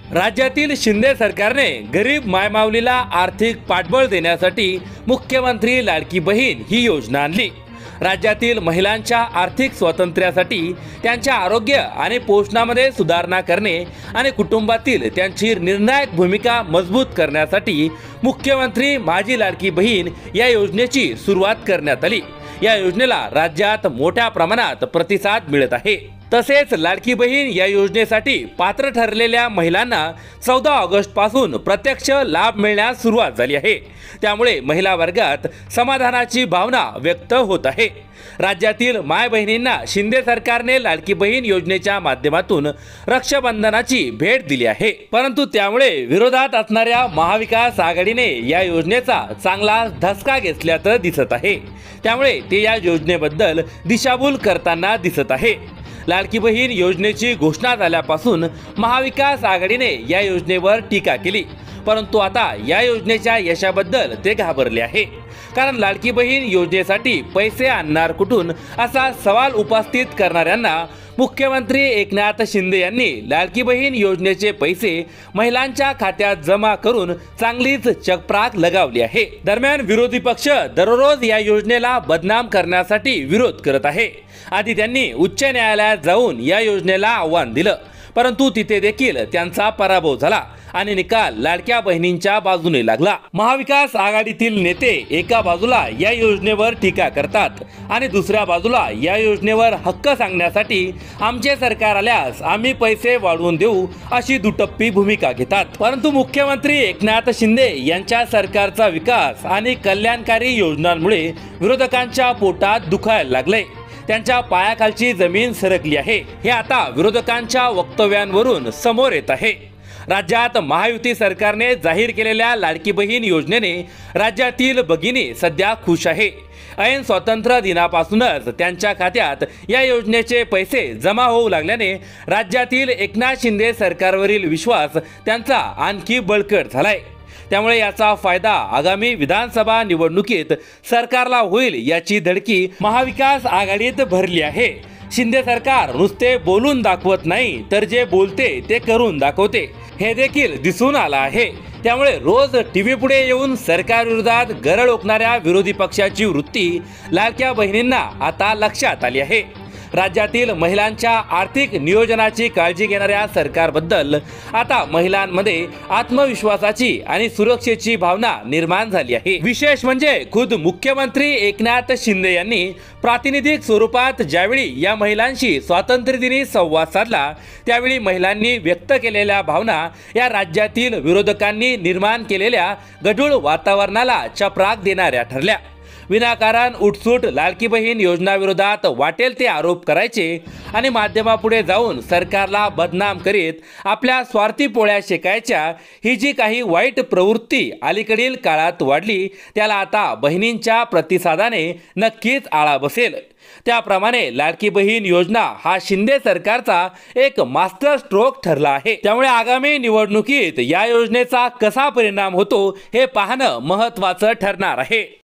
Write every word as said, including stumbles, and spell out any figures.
राज्यातील शिंदे सरकारने गरीब मायमाऊलीला आर्थिक पाठबळ देण्यासाठी मुख्यमंत्री लाडकी बहीण ही योजना आणली। राज्यातील महिलांच्या आर्थिक स्वातंत्र्यासाठी, त्यांच्या आरोग्य आणि पोषणामध्ये सुधारणा करणे आणि कुटुंबातील त्यांची निर्णायक भूमिका मजबूत करण्यासाठी मुख्यमंत्री माझी लाडकी बहीण या योजनेची सुरुवात करण्यात आली। या योजनेला राज्यात मोठ्या प्रमाणात प्रतिसाद मिळत आहे। तसेच लाडकी बहीण या योजनेसाठी पात्र ठरलेल्या महिलांना चौदा ऑगस्ट पासून प्रत्यक्ष लाभ मिळण्यास सुरुवात झाली आहे। त्यामुळे महिला वर्गात समाधानाची भावना व्यक्त होत आहे। राज्यातील माय बहिणींना शिंदे सरकारने लाडकी बहीण योजनेच्या माध्यमातून रक्षाबंधनाची भेट दिली आहे, परंतु त्यामुळे विरोधात असणाऱ्या महाविकास आघाडीने या योजनेचा चांगला धसका घेतल्याचं दिसत आहे। त्यामुळे ते या योजनेबद्दल दिशाभूल करताना दिसत आहे। लाडकी बहीण योजनेची घोषणा झाल्यापासून महाविकास आघाडीने या योजनेवर टीका केली, परंतु आता या योजनेच्या यशाबद्दल ते घाबरले आहे। कारण लाडकी बहीण योजनेसाठी पैसे आणणार कुठून असा सवाल उपस्थित करणाऱ्यांना मुख्यमंत्री एकनाथ शिंदे यांनी लाडकी बहीण योजनेचे पैसे महिलांच्या खात्यात जमा करून चांगलीच चकप्राक लगावली आहे। दरम्यान विरोधी पक्ष दररोज या योजनेला बदनाम करण्यासाठी विरोध करत आहे। आधी त्यांनी उच्च न्यायालयात जाऊन या योजनेला आव्हान दिलं, परंतु तिथे देखील त्यांचा पराभव झाला आणि निकाल लाडक्या बहिणींच्या बाजूने लागला। महाविकास आघाडीतील नेते एका बाजूला या योजनेवर टीका करतात आणि दुसऱ्या बाजूला या योजनेवर हक्क सांगण्यासाठी आमचे सरकार आल्यास आम्ही पैसे वाढवून देऊ अशी दुटप्पी भूमिका घेतात। परंतु मुख्यमंत्री एकनाथ शिंदे यांच्या सरकारचा विकास आणि कल्याणकारी योजनांमुळे विरोधकांच्या पोटात दुखायला लागले। त्यांच्या पायाखालची जमीन सरकली आहे, हे आता विरोधकांच्या वक्तव्यांवरून समोर येत आहे। राज्यात महायुती सरकारने जाहीर केलेल्या लाडकी बहीण योजनेने राज्यातील भगिनी सध्या खुश आहे। ऐन स्वातंत्र्य दिनापासूनच त्यांच्या खात्यात या योजनेचे पैसे जमा होऊ लागल्याने राज्यातील एकनाथ शिंदे सरकारवरील विश्वास त्यांचा आणखी बळकट झालाय। त्यामुळे याचा फायदा आगामी विधानसभा निवडणुकीत सरकारला होईल याची धडकी महाविकास आघाडीत भरली आहे। शिंदे सरकार नुसते बोलून दाखवत नाही, तर जे बोलते ते करून दाखवते हे देखील दिसून आलं आहे। त्यामुळे रोज टीव्ही पुढे येऊन सरकार विरोधात गरळ ओकणाऱ्या विरोधी पक्षाची वृत्ती लाडक्या बहिणींना आता लक्षात आली आहे। राज्यातील महिलांच्या आर्थिक नियोजनाची काळजी घेणाऱ्या सरकारबद्दल आता महिलांमध्ये आत्मविश्वासाची आणि सुरक्षेची भावना निर्माण झाली आहे। विशेष म्हणजे खुद मुख्यमंत्री एकनाथ शिंदे यांनी प्रातिनिधिक स्वरूपात ज्यावेळी या महिलांशी स्वातंत्र्य दिनी संवाद साधला, त्यावेळी महिलांनी व्यक्त केलेल्या भावना या राज्यातील विरोधकांनी निर्माण केलेल्या गढूळ वातावरणाला चपराक देणाऱ्या ठरल्या। विनाकारण उठसूट लाडकी बहीण योजनाविरोधात वाटेल ते आरोप करायचे आणि माध्यमापुढे जाऊन सरकारला बदनाम करीत आपल्या स्वार्थी पोळ्या शेकायच्या ही जी काही वाईट प्रवृत्ती अलीकडील काळात वाढली, त्याला आता बहिणींच्या प्रतिसादाने नक्कीच आळा बसेल। त्याप्रमाणे लाडकी बहीण योजना हा शिंदे सरकारचा एक मास्टर स्ट्रोक ठरला आहे। त्यामुळे आगामी निवडणुकीत या योजनेचा कसा परिणाम होतो हे पाहणं महत्त्वाचं ठरणार आहे।